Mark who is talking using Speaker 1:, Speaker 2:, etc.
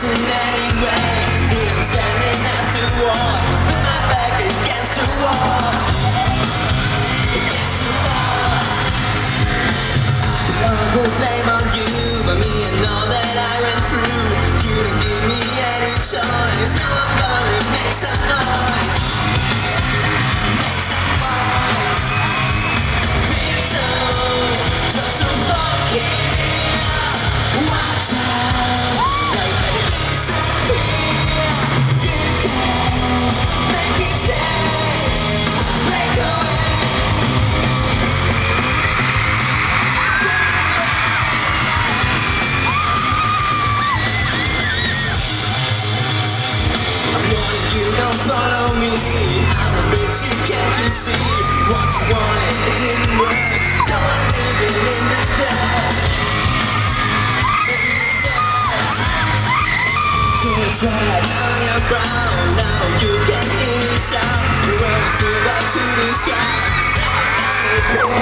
Speaker 1: attention anyway. I'm standing after war, with my back against the wall. Against the wall. I put blame on you, but me and all that I went through. You didn't give me any choice. Now I'm gonna make some noise. Make some noise. Please don't, just so fucking. Watch out, now you better disappear. You can't make me stay. I'll break away. I'm warning you, don't follow me. I'm a bitch, you can't you see? What you wanted, it didn't work. Now I'm living in the dark. It's right on your brow. Now you can hear me shout. The world's about to the sky.